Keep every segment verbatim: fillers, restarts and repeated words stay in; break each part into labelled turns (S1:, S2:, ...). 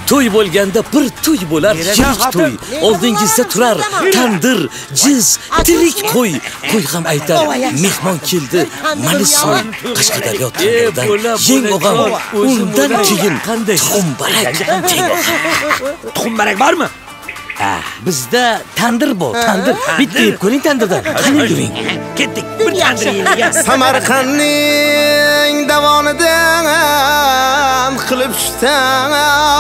S1: to'y bo'lganda bir to'y bo'lar, yirik to'y. Oldingizda turar tandir, jiz, tirik qo'y. Qo'y ham aytar, mehmon keldi, Malisoy, Qashqadaryo tomonidan. Yeng og'am, undan keyin qanday tuxumbarak?
S2: Tuxumbarak bormi?
S1: Bizda tandir bor, tandir. Bitta yeb ko'ring tandirdan. Qani yuring.
S2: Ketdik. Bir tandir yeylik.
S3: Samarqandning davonidan qilib tushsam,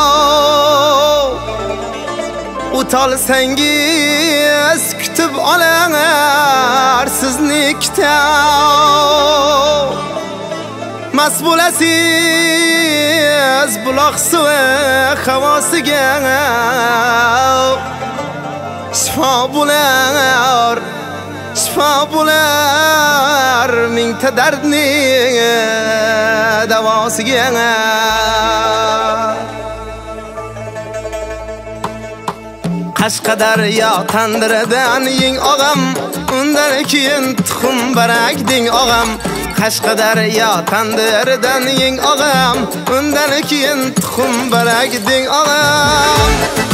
S3: o'tolsangiz kutib olar siznikda. Mas bo'lasiz buloq suvi havosiga, shifo bo'lar, shifo bo'lar mingta dardning davosiga. Qashqadaryo tandiridan yeng og'am, undan keyin tuxum barak deng og'am. Qashqadaryo tandiridan yeng og'am, undan keyin tuxum barak deng og'am.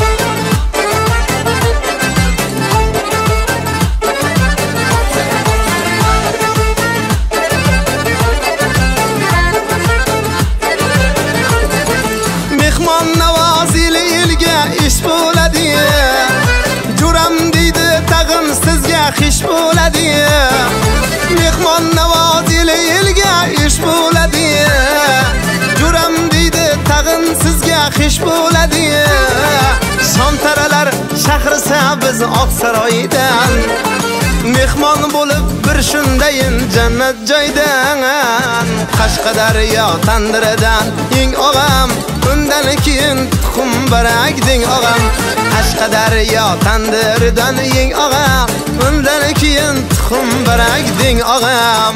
S3: Mehmon navozili elga ish bo'ladi, juram deydi tag'in sizga xish bo'ladi. Mehmon navozili elga ish bo'ladi, juram deydi tag'in sizga xish bo'ladi. Shomtaralar shahrisa biz Oqsaroydan, mehmon bo'lib bir shundayin jannat joydan. Qashqadaryo tandiridan yeng og'am, undan keyin tuxum barak deng og'am. Qashqadaryo tandiridan yeng og'am, undan keyin tuxum barak deng og'am.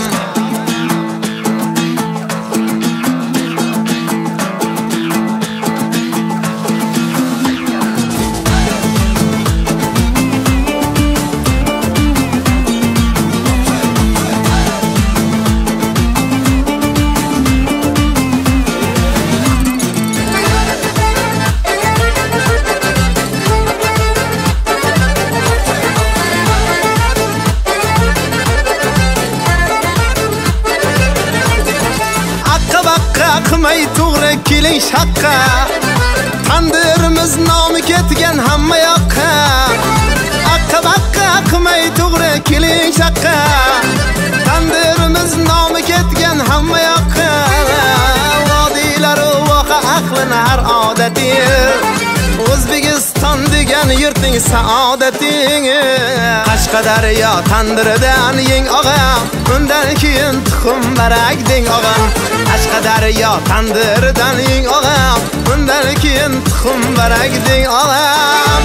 S3: Qilmay to'g'ri keling shaqqa, tandirimiz nomi ketgan hamma yoqqa. Aqqa baqqa qilmay to'g'ri keling shaqqa, tandirimiz nomi ketgan hamma yoqqa. Vodiylar voqa aqlini har odati, O'zbekiston degan yurtning saodati. Qashqadaryo tandiridan yeng og'am, undan keyin tuxum barak deng og'am. Qashqadaryo tandiridan yeng og'am, undan keyin tuxum barak deng og'am.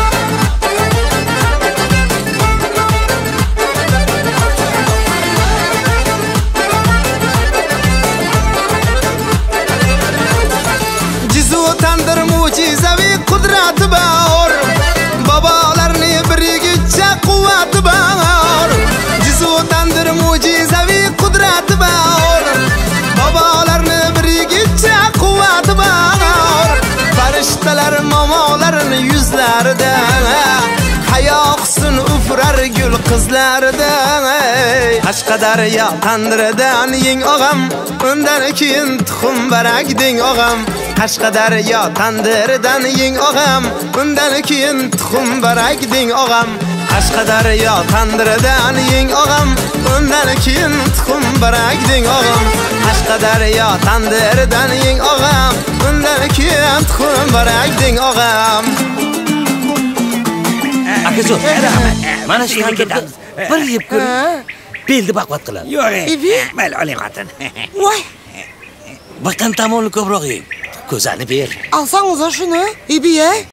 S3: Jizu tandir mo'jizaviy qudrati bor, bobolarning birigicha quvvati bor. Jizu tandir mo'jizaviy qudrati bor, babalarni birigicha quvvati bor. Farishtalar momolarni yuzlarida, hayo husn ufrar gul qizlarida. Qashqadaryo tandiridan yeng og'am, undan keyin tuxum barak deng og'am. Qashqadaryo tandiridan yeng og'am, undan keyin tuxum barak deng og'am. Qashqadaryo tandiridan yeng og'am, undan keyin tuxum barak deng og'am. Qashqadaryo tandiridan yeng og'am, undan keyin tuxum barak deng og'am.
S1: Akajon, mana shu tandirda bir yeb ko'ring. Belni baqvat qiladi.
S2: Yo'q, mayli oling xotin.
S4: Voy,
S1: Baqan tomonni ko'proq yeng. Ko'zani ber.
S4: alsangiz shuni, ibi-ey.